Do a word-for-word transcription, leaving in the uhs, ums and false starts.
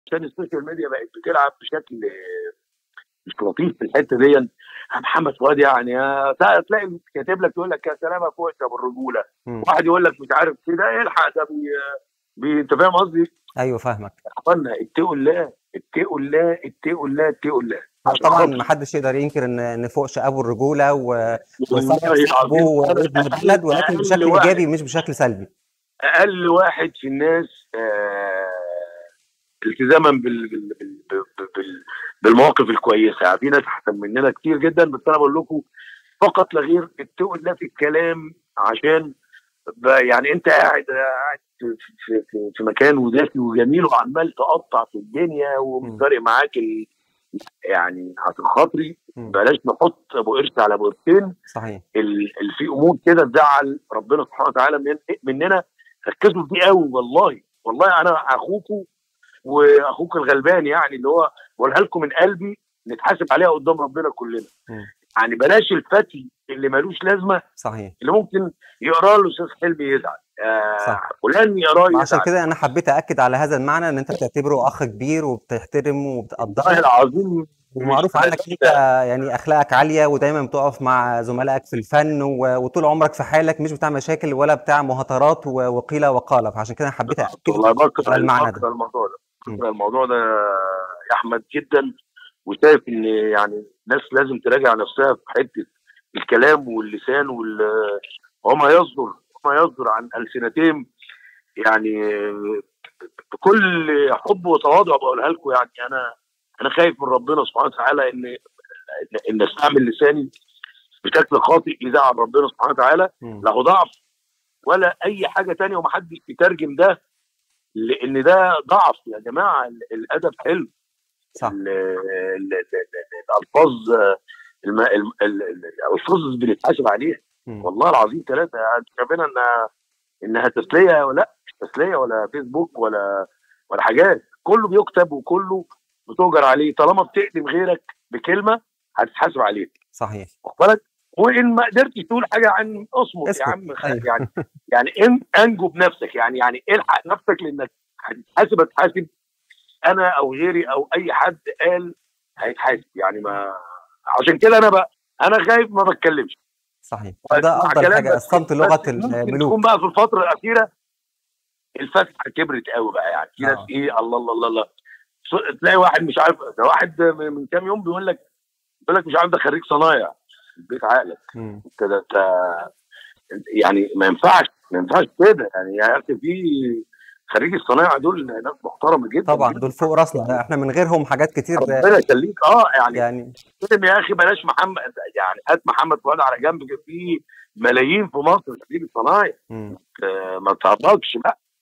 عشان السوشيال ميديا بقت بتلعب بشكل مش لطيف في الحته دي. يا محمد فؤاد يعني يا تلاقي كاتب لك يقول لك يا سلامه فوق ابو الرجوله، واحد يقول لك مش عارف كده الحق ده بي... بي... انت فاهم قصدي؟ ايوه فاهمك. يا اخوانا اتقوا الله اتقوا الله اتقوا الله اتقوا الله عشان طبعا ما خاطري. حدش يقدر ينكر ان ان فوقش ابو الرجوله و... والله وصاحب صاحبه العظيم انا وابن اقل البلد، ولكن اقل بشكل واحد ايجابي مش بشكل سلبي. اقل واحد في الناس آه التزاما بال... بال... بال... بال... بالمواقف الكويسه. يعني في ناس احسن مننا كتير جدا، بس انا بقول لكم فقط لا غير اتقوا الله في الكلام. عشان يعني انت قاعد قاعد في, في, في, في مكان ودافي وجميل وعمال تقطع في الدنيا ومش فارق معاك ال... يعني عشان خاطري بلاش نحط ابو قرش على ابو قرشين. صحيح. ال... في امور كده تزعل ربنا سبحانه وتعالى من... مننا. ركزوا في دي قوي. والله والله انا اخوكم واخوك الغلبان، يعني اللي هو بقولها لكم من قلبي نتحاسب عليها قدام ربنا كلنا. م. يعني بلاش الفتي اللي ملوش لازمه. صحيح. اللي ممكن يقرا له استاذ حلمي يزعل، صح. فلان يقراه يزعل. عشان كده انا حبيت اكد على هذا المعنى، ان انت بتعتبره اخ كبير وبتحترمه وبتقدره. والله العظيم ومعروف عنك انت يعني اخلاقك عاليه، ودايما بتقف مع زملائك في الفن، وطول عمرك في حالك مش بتاع مشاكل ولا بتاع مهاترات وقيل وقال. فعشان كده انا حبيت اكد والله بكره المعنى ده الموضوع ده بكره الموضوع ده يا احمد جدا. وشايف ان يعني الناس لازم تراجع نفسها في حته الكلام واللسان وال وما يصدر وما يصدر عن السنتين. يعني بكل حب وتواضع بقولها لكم، يعني انا انا خايف من ربنا سبحانه وتعالى ان ان استعمل لساني بشكل خاطئ يزعل ربنا سبحانه وتعالى. له ضعف ولا اي حاجه ثانيه، ومحدش يترجم ده لان ده ضعف. يا جماعه الادب حلو. صح. الالفاظ الالفاظ بنتحاسب عليها. والله العظيم ثلاثه شايفين انها انها تسليه، ولا مش تسليه ولا فيسبوك ولا ولا حاجات. كله بيكتب وكله بتؤجر عليه. طالما بتقدم غيرك بكلمه هتتحاسب عليه. صحيح. واخد بالك؟ وان ما قدرتش تقول حاجه عن اصمت يا عم. أيوه. يعني يعني ان انجو بنفسك، يعني يعني الحق نفسك لانك هتتحاسب. هتتحاسب انا او غيري او اي حد قال هيتحاسب. يعني ما عشان كده انا بقى انا خايف ما بتكلمش. صحيح. ده افضل حاجه، الصمت لغه الملوك. تكون بقى في الفتره الاخيره الفتحه كبرت قوي بقى. يعني في ناس آه. ايه الله الله الله الله تلاقي واحد مش عارف. ده واحد من كام يوم بيقول لك بيقول لك مش عارف ده خريج صنايع. بيت عقلك انت ده انت يعني ما ينفعش ما ينفعش كده. يعني يا اخي في خريج الصنايع دول ناس محترمه جدا طبعا، جداً. دول فوق راسنا احنا من غيرهم حاجات كتير. ربنا يخليك. اه يعني يعني يا اخي بلاش محمد، يعني هات محمد فؤاد على جنب. في ملايين في مصر خريج الصنايع. آه ما تعرفش بقى.